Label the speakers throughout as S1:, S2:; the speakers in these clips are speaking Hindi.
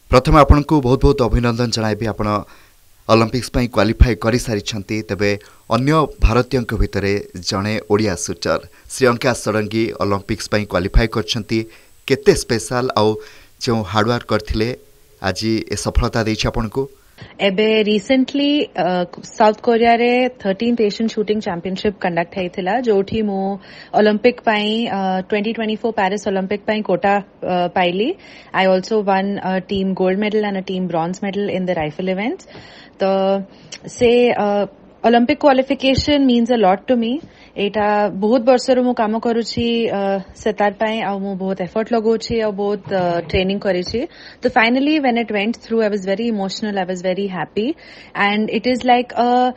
S1: प्रथम आपन को बहुत बहुत अभिनंदन जनाबी आपण ओलंपिक्स पई क्वालिफाई करि सारिछंती तबे अन्य भारतीयଙ୍କ भितरे जणे ओडिया शूटर श्रीलंका सडंगी ओलंपिक्स पई क्वालिफाई करछंती केते स्पेशल आउ जो हार्ड वर्क करथिले आज ए सफलता दैछि आपन को
S2: एबे रिसेंटली साउथ कोरिया रे 13th Asian shooting championship conduct हेतिला जोठी मो ओलंपिक पई 2024 पेरिस ओलंपिक पई कोटा पाइली I also won a team gold medal and a team bronze medal in the rifle events तो से Olympic qualification means a lot to me एटा बहुत वर्षर मु काम करूची सेतार पाए आ मु बहुत एफर्ट लगोची आ बहुत ट्रेनिंग करिची तो finally when it went through I was very emotional I was very happy and it is like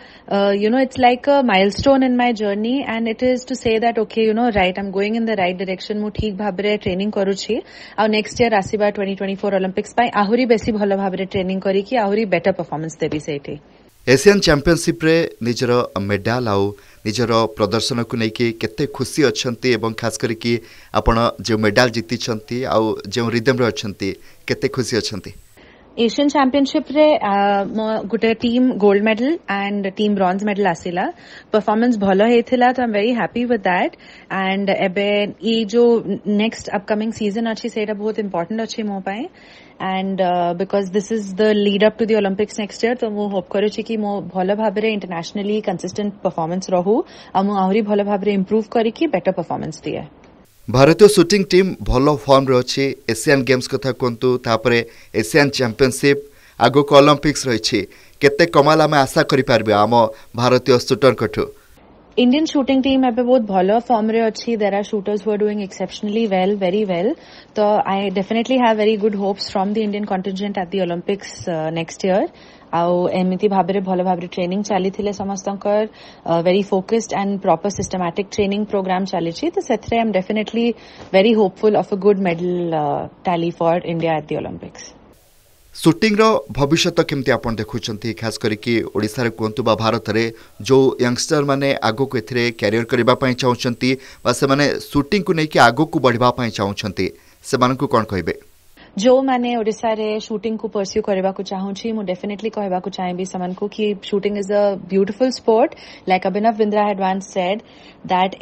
S2: it's like a milestone in my journey and it is to say that okay right I am going in the right direction मु ठीक भाबरे ट्रेनिंग करूची आ नेक्स्ट ईयर आसीबा 2024 ओलंपिक्स पाए आहुरी बेसी भलो भाबरे ट्रेनिंग करी कि आहुरी बेटर परफॉर्मेंस देबी सेठी
S1: एशियन चैंपियनशिप रे निजर मेडल आउ निजर प्रदर्शन को लेकिन केते खुशी अच्छंती एवं खास करी कि आपण जो मेडल जीति छंती आउ जो रिदम रे अच्छंती केते खुशी अच्छंती
S2: एशियन चैंपियनशिप रे गुटे team gold medal and team bronze medal आसिला परफॉर्मेंस भलो हेथिला तो I am very happy with that and एबे ई जो नेक्स्ट अपकमिंग सीजन अछि सेटा बहुत इंपोर्टेंट अछि मो पाए and because this is the lead up to the Olympics next year तो मु होप करूची कि मो भलो भाबरे इंटरनेशनली कंसिस्टेंट परफॉर्मेंस रहू आ मु आहुरी भलो भाबरे इंप्रूव करी कि बेटर परफॉर्मेंस दिए
S1: भारतीय शूटिंग टीम भलो फॉर्म रे अछि एशियन गेम्स कथा कोंतु तापरे एशियन चैंपियनशिप आगो को ओलंपिक्स रहिछि केते कमाल में आशा करि पारबे हम भारतीय शूटर कठु
S2: Indian shooting team एबे बहुत भलो फॉर्म रे अछि there are shooters who are doing exceptionally well very well तो I definitely have very good hopes from the Indian contingent at the Olympics next year आउ एमिति भाबरे भलो भाबरे ट्रेनिंग चाली थिले समस्तंकर very focused and proper systematic training program चाली छी तो सेथरे I am definitely very hopeful of a good medal tally for India at the Olympics
S1: shooting रो भविष्य केमती आपण देखुचंती खास करी कि ओडिसा रे कोंतु बा भारत रे जो यंगस्टर माने आगो को एथरे कैरियर करबा पई चाहउचंती बा से माने शूटिंग को नै कि आगो को बढ़िबा पई चाहउचंती से माने को कोन कहबे
S2: जो माने ओडिसा रे शूटिंग को परस्यू करबा को चाहूची मु डेफिनेटली कहबा को चाहेबी समन को कि shooting is a beautiful sport like Abhinav Bindra had once said that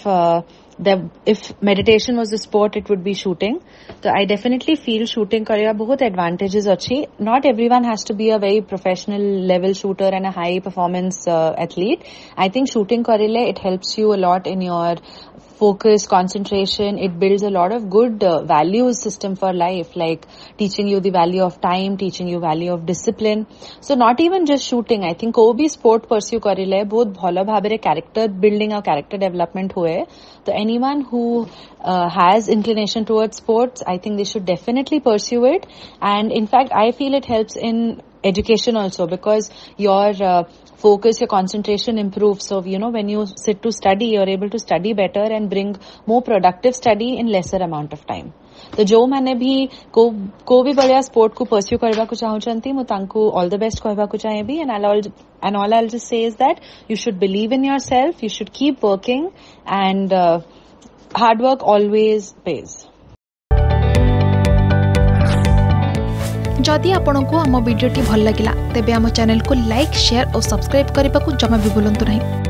S2: if meditation was a sport it would be shooting so I definitely feel shooting karya bahut advantages achi not everyone has to be a very professional level shooter and a high performance athlete I think shooting karile it helps you a lot in your focus concentration it builds a lot of good values system for life like teaching you the value of time teaching you value of discipline so not even just shooting I think ko bhi sport pursue karile bahut bhalo bhabere character building or character development hue so anyone who has inclination towards sports I think they should definitely pursue it and in fact I feel it helps in education also because your focus your concentration improves so when you sit to study you're able to study better and bring more productive study in lesser amount of time तो जो माने भी को भी बढ़िया स्पोर्ट को परस्यू करबा को चाहउचंती मु तांको ऑल द बेस्ट कहबा को चाहेबी and all I'll just say is that you should believe in yourself you should keep working and hard work always pays
S3: जदि आपंक आम भिडी भल लगा तेब आम चैनल को लाइक शेयर और सब्सक्राइब करने को जमा भी भूलु नहीं।